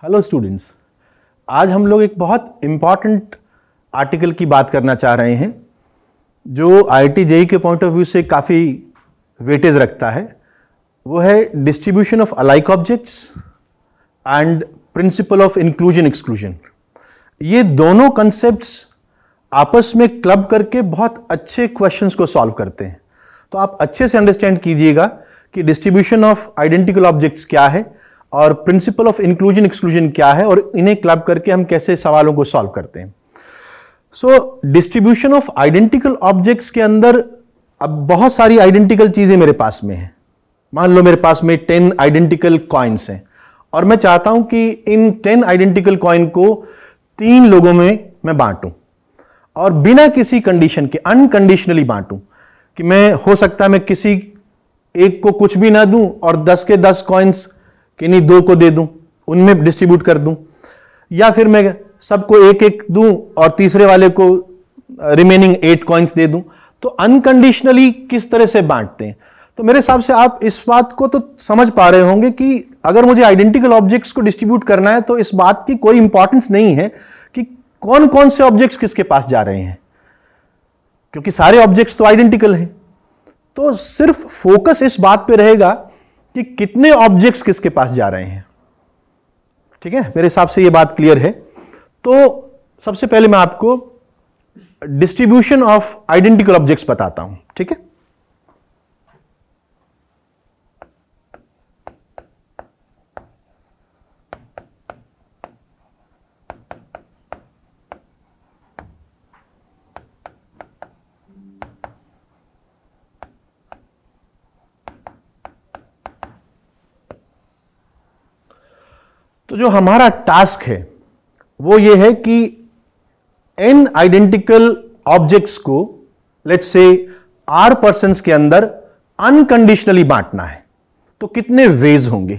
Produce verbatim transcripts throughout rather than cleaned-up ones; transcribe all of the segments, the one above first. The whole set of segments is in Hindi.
हेलो स्टूडेंट्स, आज हम लोग एक बहुत इम्पॉर्टेंट आर्टिकल की बात करना चाह रहे हैं जो आईआईटी जेईई के पॉइंट ऑफ व्यू से काफ़ी वेटेज रखता है। वो है distribution of alike objects and principle of inclusion exclusion. ये दोनों कंसेप्ट्स आपस में क्लब करके बहुत अच्छे क्वेश्चंस को सॉल्व करते हैं। तो आप अच्छे से अंडरस्टैंड कीजिएगा कि डिस्ट्रीब्यूशन ऑफ आइडेंटिकल ऑब्जेक्ट्स क्या है और प्रिंसिपल ऑफ इंक्लूजन एक्सक्लूजन क्या है और इन्हें क्लब करके हम कैसे सवालों को सॉल्व करते हैं। So distribution of identical objects के अंदर अब बहुत सारी आइडेंटिकल चीजें मेरे पास में हैं। मान लो मेरे पास में टेन आइडेंटिकल कॉइन्स हैं और मैं चाहता हूं कि इन टेन आइडेंटिकल कॉइन को तीन लोगों में मैं बांटूं और बिना किसी कंडीशन के अनकंडीशनली बांटूं कि मैं हो सकता है मैं किसी एक को कुछ भी ना दूं और दस के दस कॉइन्स किन्हीं दो को दे दूं, उनमें डिस्ट्रीब्यूट कर दूं, या फिर मैं सबको एक एक दूं और तीसरे वाले को रिमेनिंग एट कॉइन्स दे दूं। तो अनकंडीशनली किस तरह से बांटते हैं, तो मेरे हिसाब से आप इस बात को तो समझ पा रहे होंगे कि अगर मुझे आइडेंटिकल ऑब्जेक्ट्स को डिस्ट्रीब्यूट करना है तो इस बात की कोई इंपॉर्टेंस नहीं है कि कौन कौन से ऑब्जेक्ट्स किसके पास जा रहे हैं, क्योंकि सारे ऑब्जेक्ट्स तो आइडेंटिकल हैं। तो सिर्फ फोकस इस बात पे रहेगा कि कितने ऑब्जेक्ट्स किसके पास जा रहे हैं। ठीक है, मेरे हिसाब से यह बात क्लियर है। तो सबसे पहले मैं आपको डिस्ट्रीब्यूशन ऑफ आइडेंटिकल ऑब्जेक्ट्स बताता हूं। ठीक है, तो जो हमारा टास्क है वो ये है कि एन आइडेंटिकल ऑब्जेक्ट्स को लेट्स से आर पर्सन्स के अंदर अनकंडीशनली बांटना है। तो कितने वेज होंगे?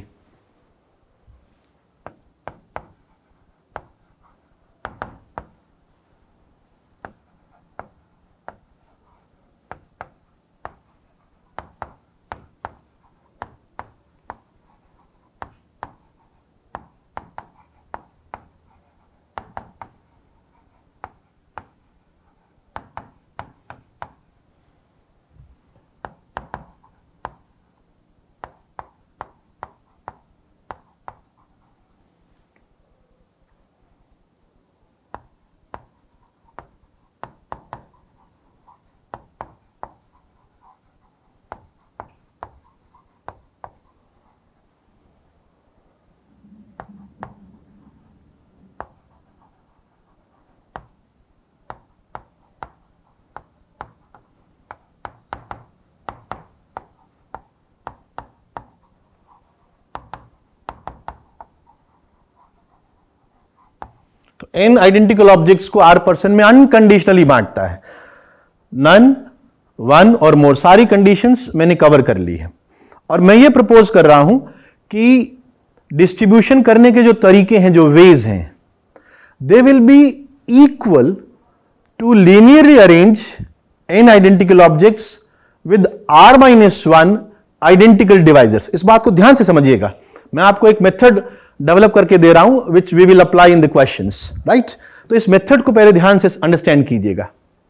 एन आइडेंटिकल ऑब्जेक्ट्स को आर पर्सन में अनकंडीशनली बांटता है। नन, वन और मोर, सारी कंडीशंस मैंने कवर कर ली है। और मैं ये प्रपोज कर रहा हूं कि डिस्ट्रीब्यूशन करने के जो तरीके हैं, जो वेज हैं, they will be equal to linearly arrange N identical objects with R minus one identical dividers. इस बात को ध्यान से समझिएगा, मैं आपको एक मेथड डेवलप करके दे रहा हूं which we will apply in the questions, right. तो इस मेथड को पहले ध्यान से अंडरस्टैंड कीजिएगा।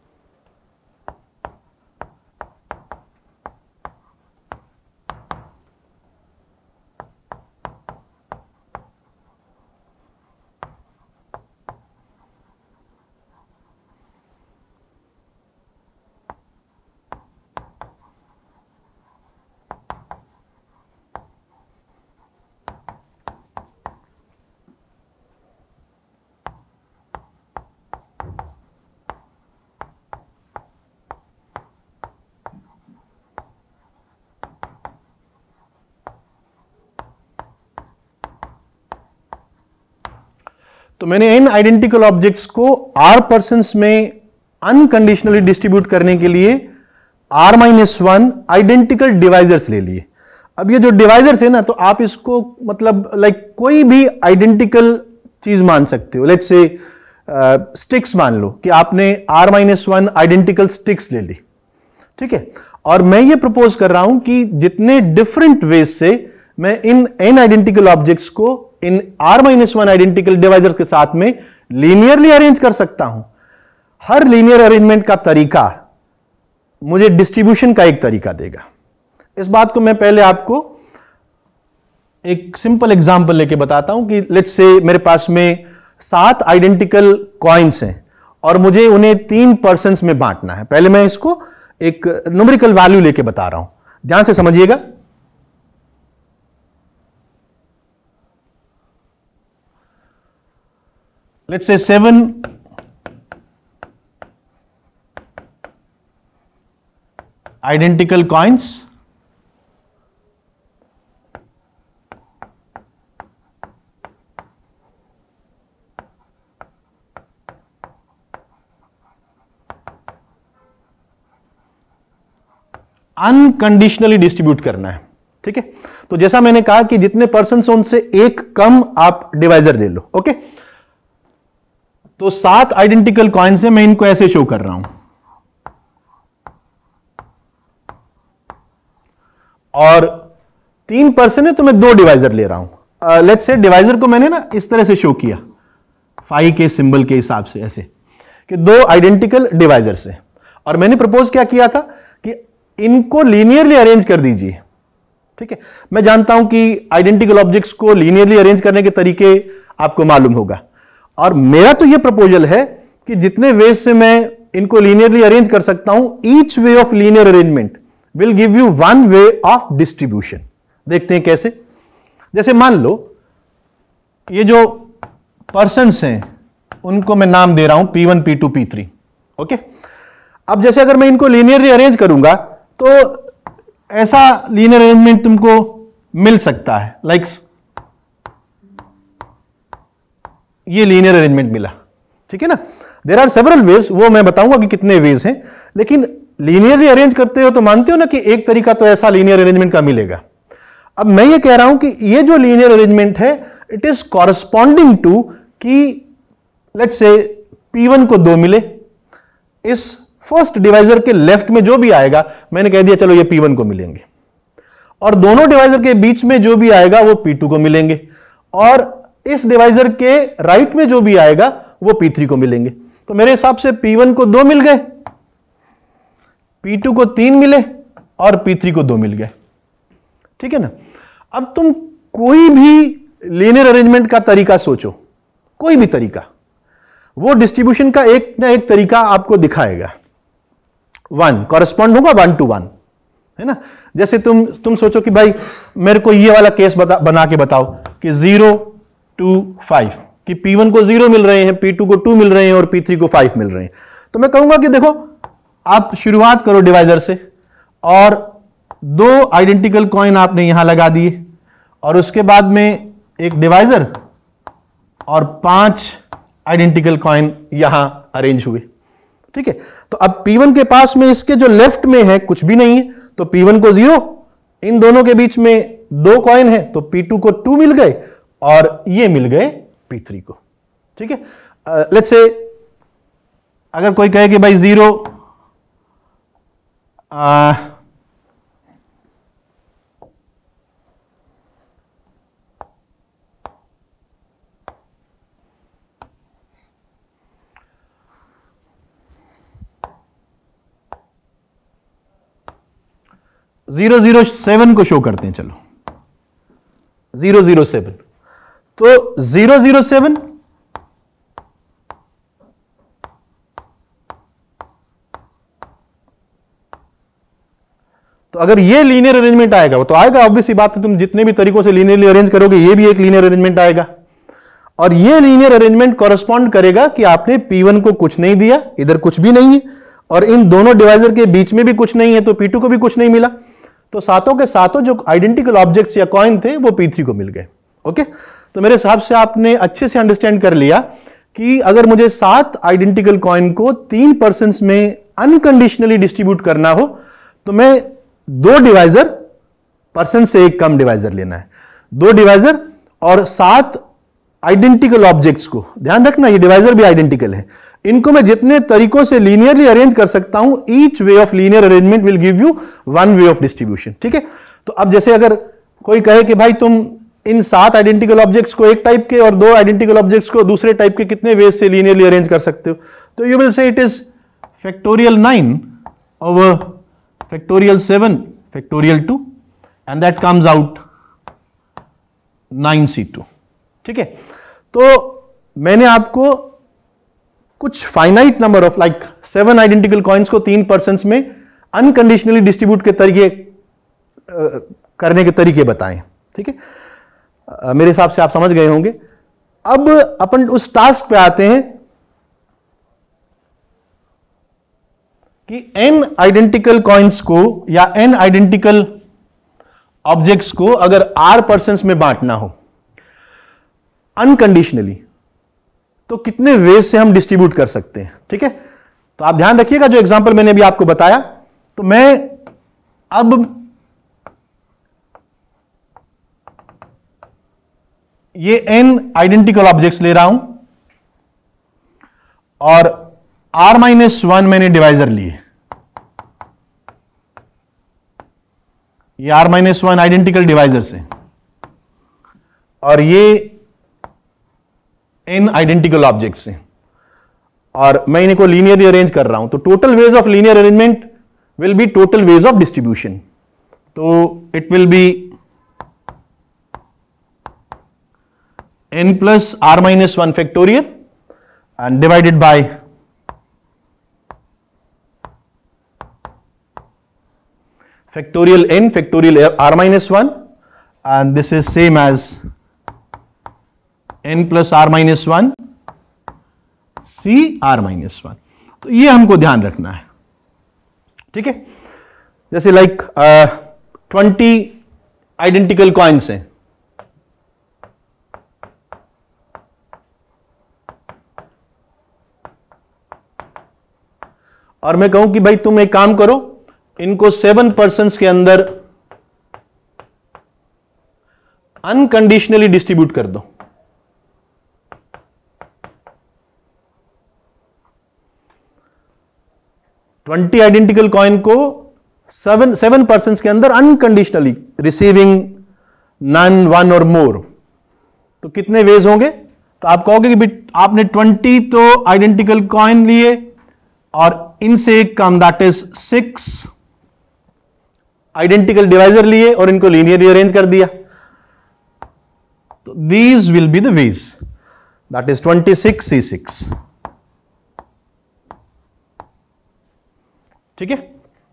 तो मैंने इन आइडेंटिकल ऑब्जेक्ट्स को आर पर्सन्स में अनकंडीशनली डिस्ट्रीब्यूट करने के लिए R minus one identical dividers ले लिए। अब ये जो डिवाइजर्स है ना, तो आप इसको मतलब लाइक कोई भी आइडेंटिकल चीज मान सकते हो। लेट्स से स्टिक्स मान लो कि आपने R minus one identical sticks ले ली, ठीक है। और मैं ये प्रपोज कर रहा हूं कि जितने डिफरेंट वेज से मैं इन एन आइडेंटिकल ऑब्जेक्ट्स को इन R minus one identical divider के साथ में लीनियरली अरेंज कर सकता हूं। हर लीनियर अरेंजमेंट का तरीका मुझे डिस्ट्रीब्यूशन का एक तरीका देगा। इस बात को मैं पहले आपको एक सिंपल एग्जांपल लेके बताता हूं कि लेट्स से मेरे पास में सात आइडेंटिकल कॉइन्स हैं और मुझे उन्हें तीन पर्सन्स में बांटना है। पहले मैं इसको एक न्यूमेरिकल वैल्यू लेके बता रहा हूं, ध्यान से समझिएगा। Let's say seven identical coins unconditionally distribute करना है। ठीक है, तो जैसा मैंने कहा कि जितने पर्सन्स हैं उनसे एक कम आप डिवाइजर ले लो। ओके, तो सात आइडेंटिकल कॉइन्स हैं, मैं इनको ऐसे शो कर रहा हूं और तीन पर्सन है तो मैं दो डिवाइजर ले रहा हूं। लेट्स से डिवाइजर को मैंने ना इस तरह से शो किया, फाई के सिंबल के हिसाब से, ऐसे कि दो आइडेंटिकल डिवाइजर से, और मैंने प्रपोज क्या किया था कि इनको लीनियरली अरेंज कर दीजिए। ठीक है, मैं जानता हूं कि आइडेंटिकल ऑब्जेक्ट्स को लीनियरली अरेंज करने के तरीके आपको मालूम होगा, और मेरा तो यह प्रपोजल है कि जितने वेज से मैं इनको लीनियरली अरेंज कर सकता हूं, each way of linear arrangement will give you one way of distribution. देखते हैं कैसे। जैसे मान लो ये जो पर्सन्स हैं उनको मैं नाम दे रहा हूं P one, P two, P three. Okay, अब जैसे अगर मैं इनको लीनियरली अरेंज करूंगा तो ऐसा लीनियर अरेंजमेंट तुमको मिल सकता है, लाइक like, ये लीनियर अरेंजमेंट मिला। ठीक है ना, देयर आर सेवरल वेज, वो मैं बताऊंगा कि कितने वेज हैं, लेकिन लीनियरली अरेंज करते हो तो मानते हो ना कि एक तरीका तो ऐसा लीनियर अरेंजमेंट का मिलेगा। अब मैं ये कह रहा हूं कि ये जो लीनियर अरेंजमेंट है इट इज कॉरस्पॉन्डिंग टू कि लेट्स से पी वन को दो मिले, इस फर्स्ट डिवाइजर के लेफ्ट में जो भी आएगा मैंने कह दिया चलो ये पी वन को मिलेंगे, और दोनों डिवाइजर के बीच में जो भी आएगा वो पी टू को मिलेंगे, और इस डिवाइजर के राइट में जो भी आएगा वो पी थ्री को मिलेंगे। तो मेरे हिसाब से पी वन को दो मिल गए, पी टू को तीन मिले और पी थ्री को दो मिल गए। ठीक है ना, अब तुम कोई भी लीनियर अरेंजमेंट का तरीका सोचो, कोई भी तरीका, वो डिस्ट्रीब्यूशन का एक ना एक तरीका आपको दिखाएगा, वन कॉरेस्पॉन्ड होगा वन टू वन, है ना। जैसे तुम तुम सोचो कि भाई मेरे को ये वाला केस बता, बना के बताओ कि जीरो टू फाइव, कि पी वन को जीरो मिल रहे हैं, पी टू को टू मिल रहे हैं और पी थ्री को फाइव मिल रहे हैं। तो मैं कहूंगा कि देखो आप शुरुआत करो डिवाइजर से, और दो आइडेंटिकल कॉइन आपने यहां लगा दिए, और उसके बाद में एक डिवाइजर और पांच आइडेंटिकल कॉइन यहां अरेंज हुए। ठीक है, तो अब पी वन के पास में इसके जो लेफ्ट में है कुछ भी नहीं है, तो पी वन को जीरो, इन दोनों के बीच में दो कॉइन है तो पी टू को टू मिल गए और ये मिल गए पी थ्री को। ठीक है, लेट्स से अगर कोई कहे कि भाई जीरो आ, जीरो जीरो सेवन को शो करते हैं, चलो जीरो जीरो सेवन, तो जीरो जीरो सेवन तो अगर ये लीनियर अरेंजमेंट आएगा वो तो आएगा, ऑब्वियसली बात है, तुम जितने भी तरीकों से लीनियरली अरेंज करोगे ये भी एक लीनियर अरेंजमेंट आएगा, और ये लीनियर अरेंजमेंट कॉरेस्पॉन्ड करेगा कि आपने पी वन को कुछ नहीं दिया, इधर कुछ भी नहीं है, और इन दोनों डिवाइजर के बीच में भी कुछ नहीं है तो पी टू को भी कुछ नहीं मिला, तो सातों के सातों जो आइडेंटिकल ऑब्जेक्ट्स या कॉइन थे वो पी थ्री को मिल गए। ओके, तो मेरे हिसाब से आपने अच्छे से अंडरस्टैंड कर लिया कि अगर मुझे सात आइडेंटिकल कॉइन को तीन पर्सन्स में अनकंडीशनली डिस्ट्रीब्यूट करना हो तो मैं दो डिवाइजर, पर्सन से एक कम डिवाइजर लेना है, दो डिवाइजर और सात आइडेंटिकल ऑब्जेक्ट्स को, ध्यान रखना ये डिवाइजर भी आइडेंटिकल है, इनको मैं जितने तरीकों से लीनियरली अरेंज कर सकता हूं, each way of linear arrangement will give you one way of distribution. ठीक है, तो अब जैसे अगर कोई कहे कि भाई तुम इन सात आइडेंटिकल ऑब्जेक्ट्स को एक टाइप के और दो आइडेंटिकल ऑब्जेक्ट्स को दूसरे टाइप के कितने वेज से लीनियरली अरेंज कर सकते हो? तो you will say it is factorial nine over factorial seven factorial two and that comes out nine C two. ठीक है, तो मैंने आपको कुछ finite number of like seven identical coins को तीन पर्सन्स में अनकंडीशनली डिस्ट्रीब्यूट के तरीके करने के तरीके बताएं। ठीक है, uh, मेरे हिसाब से आप समझ गए होंगे। अब अपन उस टास्क पे आते हैं कि n आइडेंटिकल कॉइन्स को या n आइडेंटिकल ऑब्जेक्ट्स को अगर r पर्सन्स में बांटना हो अनकंडीशनली, तो कितने वेज से हम डिस्ट्रीब्यूट कर सकते हैं। ठीक है, तो आप ध्यान रखिएगा जो एग्जांपल मैंने अभी आपको बताया, तो मैं अब ये n आइडेंटिकल ऑब्जेक्ट्स ले रहा हूं और r माइनस वन मैंने डिवाइजर लिए। ये r minus one identical divider से और ये n आइडेंटिकल ऑब्जेक्ट्स हैं और मैं इनको लीनियरली अरेंज कर रहा हूं। तो total ways of linear arrangement will be total ways of distribution. तो it will be n plus r minus one factorial and divided by factorial n factorial r minus one, and this is same as n plus r minus one c r minus one। तो ये हमको ध्यान रखना है। ठीक है, जैसे लाइक ट्वेंटी आइडेंटिकल कॉइन्स हैं और मैं कहूं कि भाई तुम एक काम करो, इनको सेवन पर्सन्स के अंदर अनकंडीशनली डिस्ट्रीब्यूट कर दो। ट्वेंटी आइडेंटिकल कॉइन को सेवन सेवन पर्सन्स के अंदर अनकंडीशनली रिसीविंग नन वन और मोर, तो कितने वेज होंगे? तो आप कहोगे कि आपने ट्वेंटी तो आइडेंटिकल कॉइन लिए और इनसे एक कम that is six identical divisor लिए और इनको लीनियरली अरेंज कर दिया। तो these will be the ways, that is twenty six C six. ठीक है,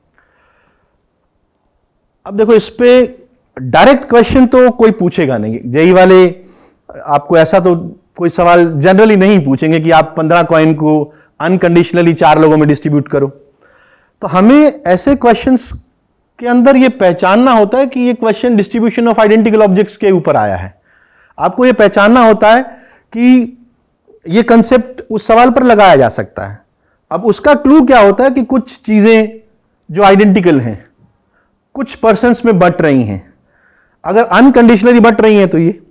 अब देखो इस पे डायरेक्ट क्वेश्चन तो कोई पूछेगा नहीं, जेई वाले आपको ऐसा तो कोई सवाल जनरली नहीं पूछेंगे कि आप पंद्रह कॉइन को अनकंडीशनली चार लोगों में डिस्ट्रीब्यूट करो। तो हमें ऐसे क्वेश्चंस के अंदर ये पहचानना होता है कि ये question distribution of identical objects के ऊपर आया है। आपको ये पहचानना होता है कि ये कंसेप्ट उस सवाल पर लगाया जा सकता है। अब उसका क्लू क्या होता है कि कुछ चीजें जो आइडेंटिकल हैं कुछ पर्सन्स में बट रही हैं, अगर अनकंडीशनली बट रही हैं तो ये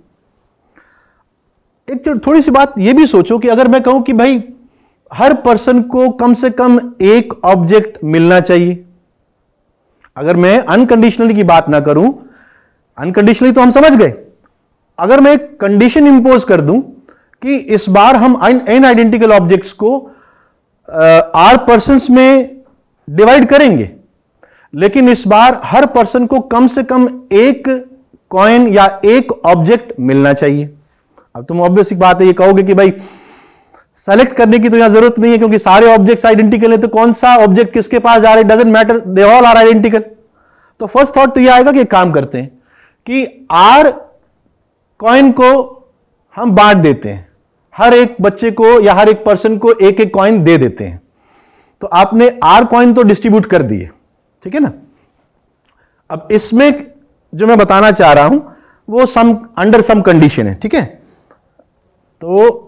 एक थोड़ी सी बात ये भी सोचो कि अगर मैं कहूं कि भाई हर पर्सन को कम से कम एक ऑब्जेक्ट मिलना चाहिए, अगर मैं अनकंडीशनली की बात ना करूं, अनकंडीशनली तो हम समझ गए, अगर मैं एक कंडीशन इंपोज कर दूं कि इस बार हम एन आइडेंटिकल ऑब्जेक्ट्स को आर पर्सन्स में डिवाइड करेंगे, लेकिन इस बार हर पर्सन को कम से कम एक कॉइन या एक ऑब्जेक्ट मिलना चाहिए। अब तुम ऑब्वियस बात है ये कहोगे कि भाई सेलेक्ट करने की तो यहां जरूरत नहीं है क्योंकि सारे ऑब्जेक्ट्स आइडेंटिकल है, तो कौन सा ऑब्जेक्ट किसके पास जा रहा है doesn't matter, they all are identical. तो फर्स्ट थॉट तो ये आएगा कि एक काम करते हैं कि आर कॉइन को हम बांट देते हैं, हर एक बच्चे को या हर एक पर्सन को एक एक कॉइन दे देते हैं। तो आपने आर कॉइन तो डिस्ट्रीब्यूट कर दिए, ठीक है ना। अब इसमें जो मैं बताना चाह रहा हूं वो सम अंडर सम कंडीशन है, ठीक है। तो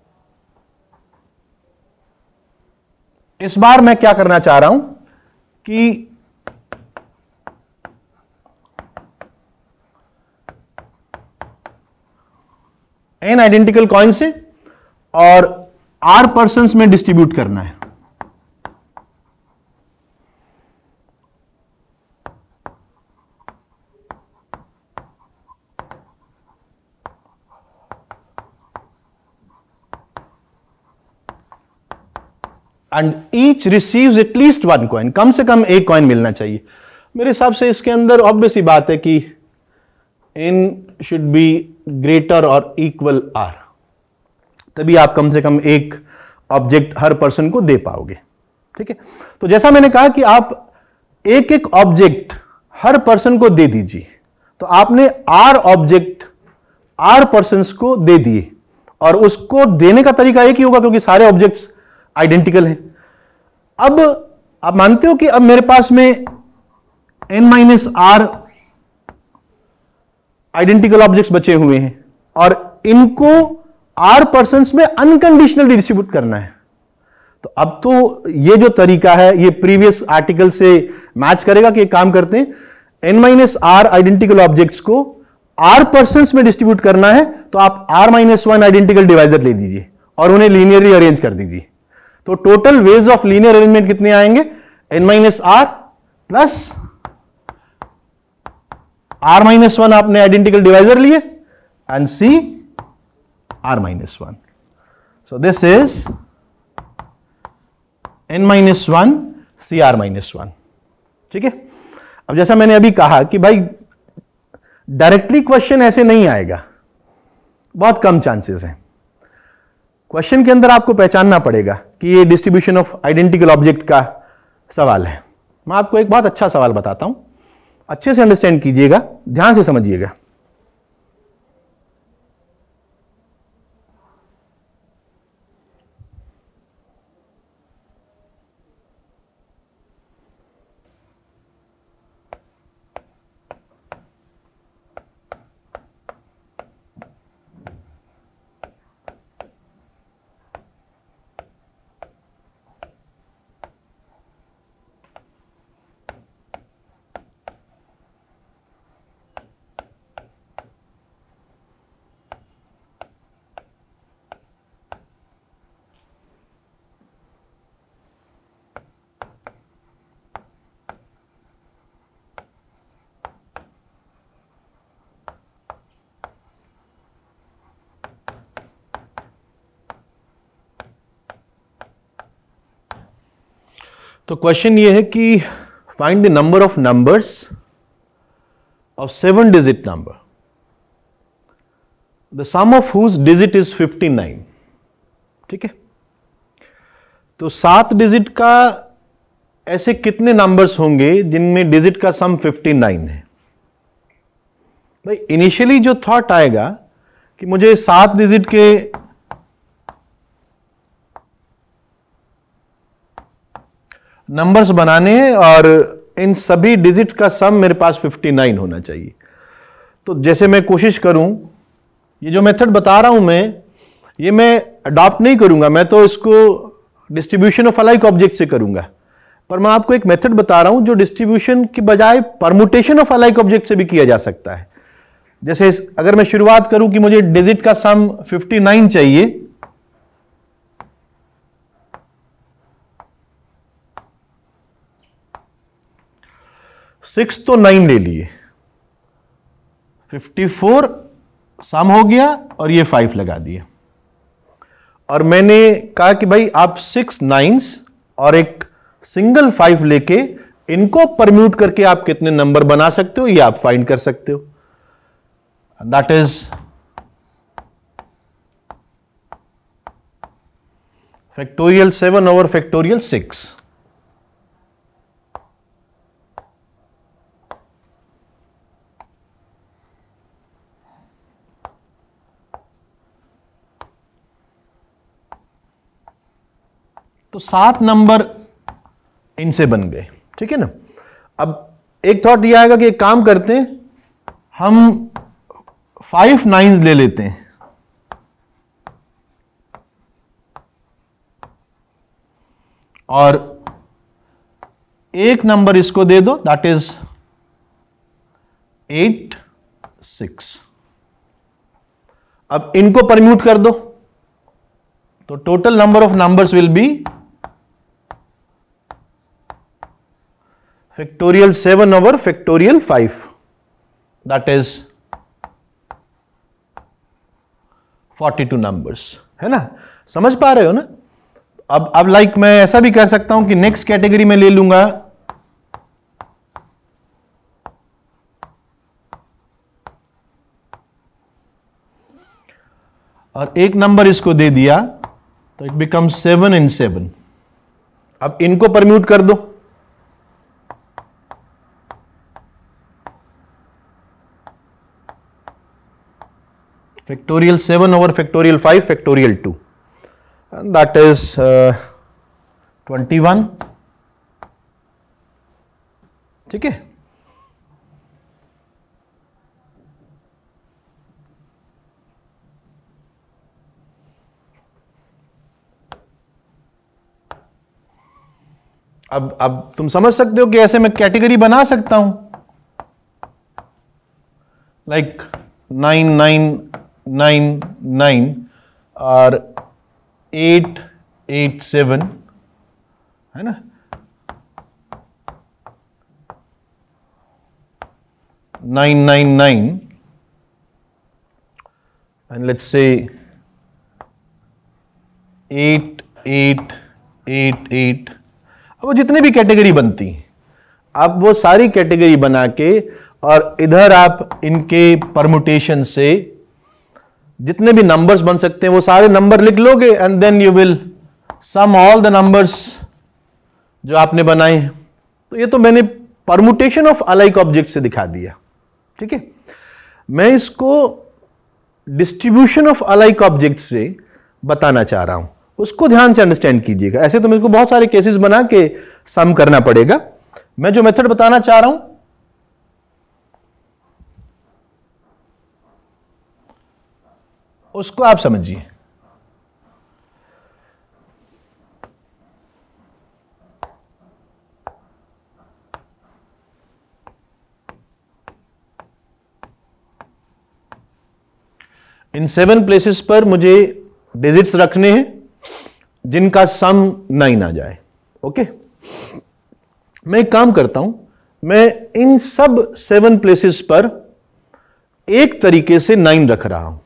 इस बार मैं क्या करना चाह रहा हूं कि एन आइडेंटिकल कॉइन से और आर पर्सन्स में डिस्ट्रीब्यूट करना है। And each receives at least one coin, कम से कम एक कॉइन मिलना चाहिए। मेरे हिसाब से इसके अंदर ऑब्वियस ही बात है कि n शुड बी ग्रेटर और इक्वल r, तभी आप कम से कम एक ऑब्जेक्ट हर पर्सन को दे पाओगे। ठीक है, तो जैसा मैंने कहा कि आप एक एक ऑब्जेक्ट हर पर्सन को दे दीजिए, तो आपने r ऑब्जेक्ट r पर्सन्स को दे दिए, और उसको देने का तरीका एक ही होगा क्योंकि सारे ऑब्जेक्ट्स आइडेंटिकल हैं। अब आप मानते हो कि अब मेरे पास में n minus r identical objects बचे हुए हैं और इनको r पर्सन्स में अनकंडीशनली डिस्ट्रीब्यूट करना है। तो अब तो ये जो तरीका है ये प्रीवियस आर्टिकल से मैच करेगा कि एक काम करते हैं, n minus r identical objects को r पर्सन्स में डिस्ट्रीब्यूट करना है, तो आप r minus one identical divisor ले लीजिए और उन्हें लीनियरली अरेंज कर दीजिए। तो total ways of linear arrangement कितने आएंगे, n minus r plus r minus one आपने आइडेंटिकल डिवाइजर लिए and c r minus one. So this is n minus one C r minus one. ठीक है, अब जैसा मैंने अभी कहा कि भाई डायरेक्टली क्वेश्चन ऐसे नहीं आएगा, बहुत कम चांसेस हैं। क्वेश्चन के अंदर आपको पहचानना पड़ेगा कि ये डिस्ट्रीब्यूशन ऑफ आइडेंटिकल ऑब्जेक्ट का सवाल है। मैं आपको एक बहुत अच्छा सवाल बताता हूं, अच्छे से अंडरस्टैंड कीजिएगा, ध्यान से समझिएगा। तो क्वेश्चन ये है कि find the number of numbers of seven digit number the sum of whose digit is fifty nine. ठीक है, तो सात डिजिट का ऐसे कितने नंबर्स होंगे जिनमें डिजिट का सम फिफ्टी नाइन है। भाई इनिशियली जो थॉट आएगा कि मुझे सात डिजिट के नंबर्स बनाने हैं और इन सभी डिजिट्स का सम मेरे पास फिफ्टी नाइन होना चाहिए। तो जैसे मैं कोशिश करूं, ये जो मेथड बता रहा हूं मैं, ये मैं अडॉप्ट नहीं करूंगा, मैं तो इसको डिस्ट्रीब्यूशन ऑफ अलाइक ऑब्जेक्ट से करूंगा, पर मैं आपको एक मेथड बता रहा हूं जो डिस्ट्रीब्यूशन की बजाय परमुटेशन ऑफ अलाइक ऑब्जेक्ट से भी किया जा सकता है। जैसे अगर मैं शुरुआत करूं कि मुझे डिजिट का सम फिफ्टी नाइन चाहिए, सिक्स तो नाइन ले लिए, फिफ्टी फोर सम हो गया और ये फाइव लगा दिए, और मैंने कहा कि भाई आप सिक्स नाइन्स और एक सिंगल फाइव लेके इनको परम्यूट करके आप कितने नंबर बना सकते हो ये आप फाइंड कर सकते हो। That is factorial seven over factorial six. तो सात नंबर इनसे बन गए। ठीक है ना, अब एक थॉट यह आएगा कि एक काम करते हैं, हम फाइव नाइन्स ले लेते हैं और एक नंबर इसको दे दो, दैट इज एट सिक्स। अब इनको परम्यूट कर दो, तो total number of numbers will be factorial seven over factorial five, that is forty two numbers. है ना, समझ पा रहे हो ना। अब अब लाइक मैं ऐसा भी कर सकता हूं कि नेक्स्ट कैटेगरी में ले लूंगा और एक नंबर इसको दे दिया तो it becomes seven in seven. अब इनको परम्यूट कर दो, factorial seven over factorial five factorial two, and that is uh, twenty-one। ठीक है, अब अब तुम समझ सकते हो कि ऐसे मैं कैटेगरी बना सकता हूं, like nine nine nine nine और एट एट सेवन, है ना, nine nine nine and let's say eight eight eight eight. अब वो जितने भी कैटेगरी बनती हैं, आप वो सारी कैटेगरी बना के और इधर आप इनके परमुटेशन से जितने भी नंबर्स बन सकते हैं वो सारे नंबर लिख लोगे and then you will sum all the numbers जो आपने बनाए हैं। तो ये तो मैंने परमुटेशन ऑफ अलाइक ऑब्जेक्ट से दिखा दिया। ठीक है, मैं इसको डिस्ट्रीब्यूशन ऑफ अलाइक ऑब्जेक्ट से बताना चाह रहा हूं, उसको ध्यान से अंडरस्टैंड कीजिएगा। ऐसे तो मेरे को बहुत सारे केसेस बना के सम करना पड़ेगा। मैं जो मेथड बताना चाह रहा हूं उसको आप समझिए। इन सेवन प्लेसेस पर मुझे डिजिट्स रखने हैं जिनका सम नाइन आ जाए। ओके, मैं एक काम करता हूं, मैं इन सब सेवन प्लेसेस पर एक तरीके से नाइन रख रहा हूं।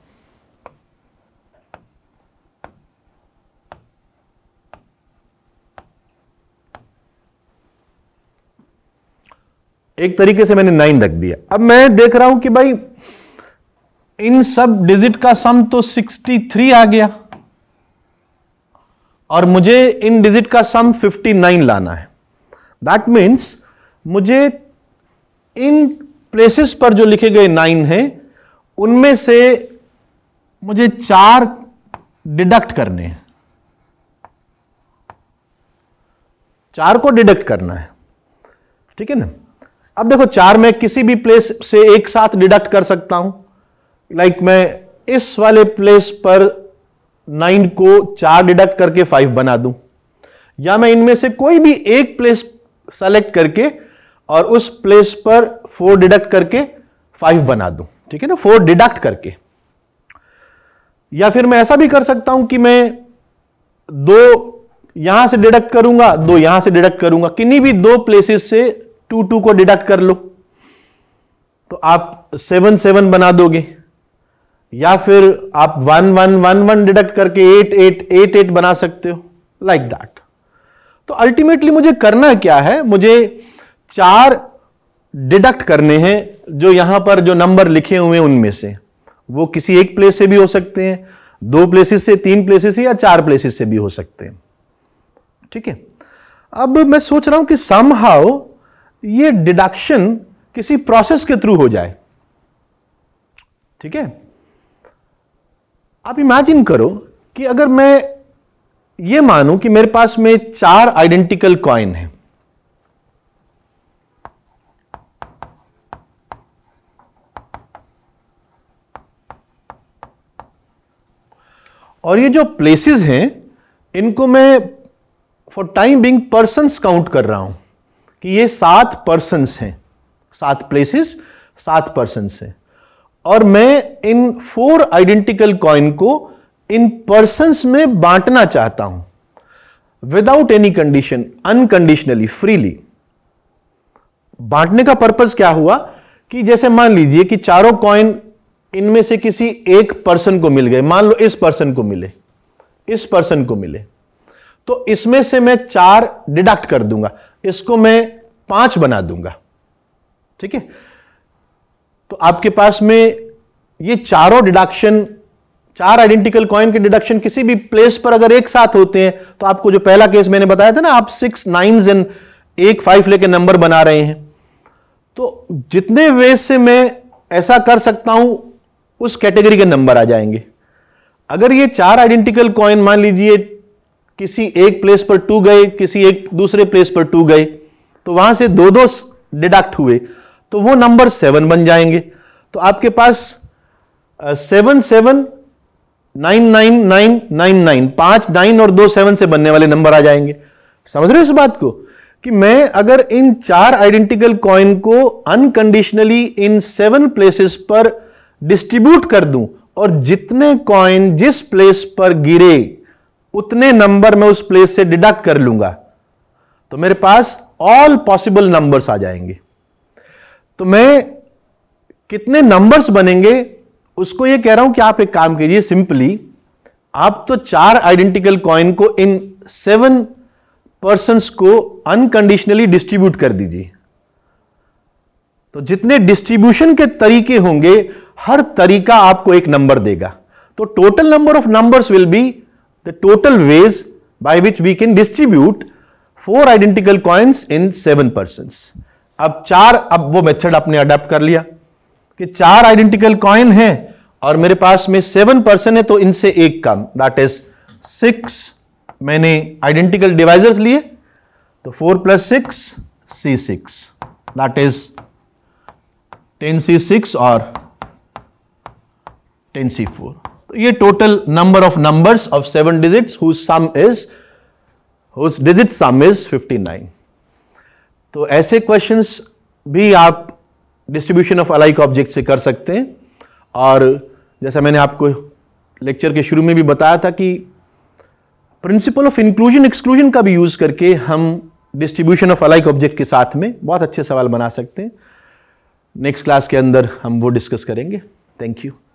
एक तरीके से मैंने नाइन रख दिया। अब मैं देख रहा हूं कि भाई इन सब डिजिट का सम तो सिक्सटी थ्री आ गया और मुझे इन डिजिट का सम फिफ्टी नाइन लाना है। दैट मीन्स मुझे इन प्लेसेस पर जो लिखे गए नाइन हैं उनमें से मुझे चार डिडक्ट करने हैं, चार को डिडक्ट करना है। ठीक है ना, अब देखो चार मैं किसी भी प्लेस से एक साथ डिडक्ट कर सकता हूं। लाइक like मैं इस वाले प्लेस पर नाइन को चार डिडक्ट करके फाइव बना दूं, या मैं इनमें से कोई भी एक प्लेस सेलेक्ट करके और उस प्लेस पर फोर डिडक्ट करके फाइव बना दूं। ठीक है ना, फोर डिडक्ट करके। या फिर मैं ऐसा भी कर सकता हूं कि मैं दो यहां से डिडक्ट करूंगा, दो यहां से डिडक्ट करूंगा, किन्हीं भी दो प्लेसेस से टू टू को डिडक्ट कर लो तो आप सेवन सेवन बना दोगे, या फिर आप one one one one deduct करके एट एट एट एट बना सकते हो, लाइक like दैट। तो अल्टीमेटली मुझे करना क्या है, मुझे चार डिडक्ट करने हैं जो यहां पर जो नंबर लिखे हुए हैं उनमें से। वो किसी एक प्लेस से भी हो सकते हैं, दो प्लेसेस से, तीन प्लेसेस से, या चार प्लेसेस से भी हो सकते हैं। ठीक है, अब मैं सोच रहा हूं कि समहाउ ये डिडक्शन किसी प्रोसेस के थ्रू हो जाए। ठीक है, आप इमेजिन करो कि अगर मैं ये मानूं कि मेरे पास में चार आइडेंटिकल कॉइन हैं, और ये जो प्लेसेस हैं इनको मैं for time being persons count कर रहा हूं कि ये सात पर्सन्स हैं, सात प्लेसेस, सात पर्सन्स हैं, और मैं इन फोर आइडेंटिकल कॉइन को इन पर्सन्स में बांटना चाहता हूं without any condition, unconditionally, freely. बांटने का पर्पस क्या हुआ कि जैसे मान लीजिए कि चारों कॉइन इनमें से किसी एक पर्सन को मिल गए, मान लो इस पर्सन को मिले, इस पर्सन को मिले, तो इसमें से मैं चार डिडक्ट कर दूंगा, इसको मैं पांच बना दूंगा। ठीक है, तो आपके पास में ये चारों डिडक्शन, चार आइडेंटिकल कॉइन के डिडक्शन किसी भी प्लेस पर अगर एक साथ होते हैं, तो आपको जो पहला केस मैंने बताया था ना, आप सिक्स नाइन्स एंड एक फाइव लेके नंबर बना रहे हैं, तो जितने वेज से मैं ऐसा कर सकता हूं उस कैटेगरी के नंबर आ जाएंगे। अगर ये चार आइडेंटिकल कॉइन मान लीजिए किसी एक प्लेस पर टू गए, किसी एक दूसरे प्लेस पर टू गए, तो वहां से दो दो डिडक्ट हुए, तो वो नंबर सेवन बन जाएंगे। तो आपके पास seven seven nine nine nine nine nine, पांच नाइन और दो सेवन से बनने वाले नंबर आ जाएंगे। समझ रहे हो इस बात को कि मैं अगर इन चार आइडेंटिकल कॉइन को अनकंडीशनली इन सेवन प्लेसेस पर डिस्ट्रीब्यूट कर दूं और जितने कॉइन जिस प्लेस पर गिरे उतने नंबर मैं उस प्लेस से डिडक्ट कर लूंगा, तो मेरे पास ऑल पॉसिबल नंबर्स आ जाएंगे। तो मैं कितने नंबर्स बनेंगे उसको ये कह रहा हूं कि आप एक काम कीजिए, सिंपली आप तो चार आइडेंटिकल कॉइन को इन सेवन पर्संस को अनकंडीशनली डिस्ट्रीब्यूट कर दीजिए। तो जितने डिस्ट्रीब्यूशन के तरीके होंगे, हर तरीका आपको एक नंबर देगा। तो total number of numbers will be the total ways by which we can distribute four identical coins in seven persons. अब चार, अब वो मेथड आपने अडॉप्ट कर लिया कि चार आइडेंटिकल कॉइन हैं और मेरे पास में सेवन पर्सन है, तो इनसे एक कम, दैट इज सिक्स। मैंने आइडेंटिकल डिवाइजर्स लिए, तो four plus six C six, that is ten C six और टेन सी फोर। तो ये total number of numbers of seven digits whose sum is whose digit sum is fifty nine. तो ऐसे क्वेश्चंस भी आप डिस्ट्रीब्यूशन ऑफ अलाइक ऑब्जेक्ट से कर सकते हैं। और जैसा मैंने आपको लेक्चर के शुरू में भी बताया था कि प्रिंसिपल ऑफ इंक्लूजन एक्सक्लूजन का भी यूज करके हम डिस्ट्रीब्यूशन ऑफ अलाइक ऑब्जेक्ट के साथ में बहुत अच्छे सवाल बना सकते हैं। नेक्स्ट क्लास के अंदर हम वो डिस्कस करेंगे। Thank you.